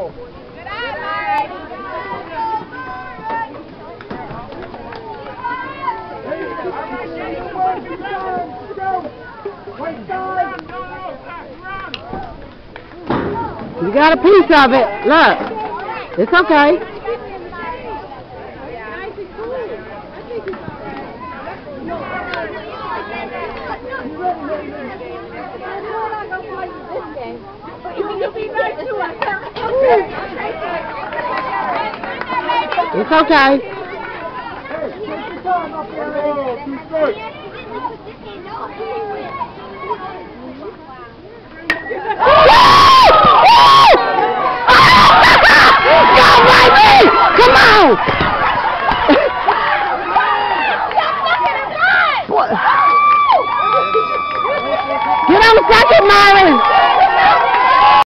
You got a piece of it. Look. It's okay. It's okay. Come on! Get on the second, Myron!